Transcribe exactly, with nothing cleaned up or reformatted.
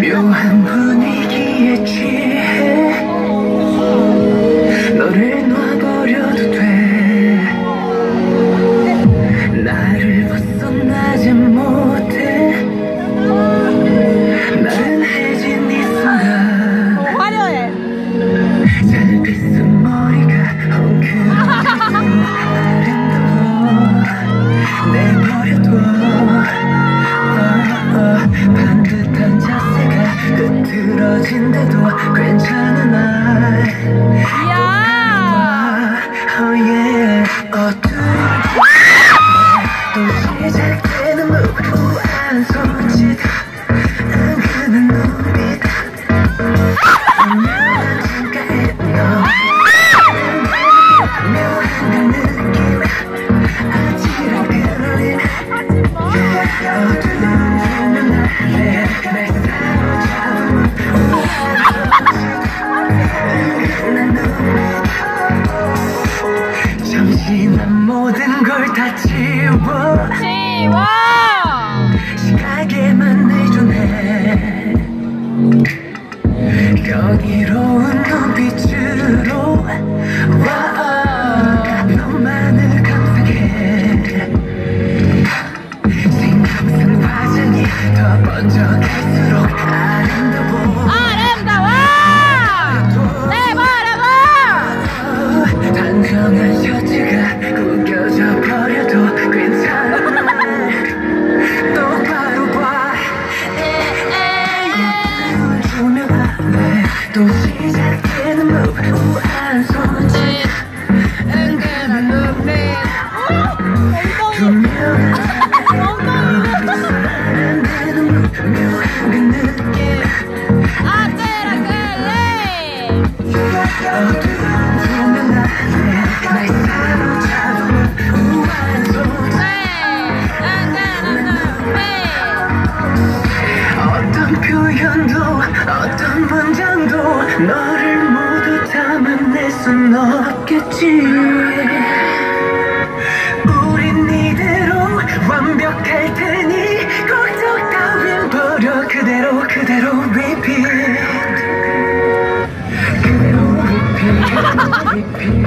묘한 분위기에 취해 너를 놔버려도 돼. 나를 벗어나지 못해. 나른해진 이 순간 오, 화려해. 잘 빗은 머리가 엉클어져도 아름다워. 내버려둬. 반듯한 자세가 흐트러진데도 괜찮은 날. 이야. Oh yeah. 어두운 또 시작되는 move. 우아한 손짓 은근한 눈빛 묘한 창가에 너 묘한 그 느낌 아찔한 끌림. 어두운 조명 아래 날 사로잡은 은근한 눈빛. 잠시 난 모든 걸 다 지워 지워. 시각에만 내주네. 경이로운 눈빛으로 와 너만을 감상해. 신경쓴 화장이 더 번져갈수록 아름다워. 아름다워. 내버려둬. 단정한 셔츠가 구겨져 버려도 괜찮아. 똑바로 봐. 조명 아래 또 시작되는 move. 우아한 손짓 은근한 눈빛 투명한 묘한 그 느낌 아찔한 끌림. 어두운 조명 아래 날 사로잡은 우아한 손짓 어떤 표현도 어떤 문장도 너를 모두 담아낼 순 없겠지. 우린 이대로 완벽할 테니 걱정 따윈 버려. 그대로 그대로 repeat. 그대로 repeat repeat.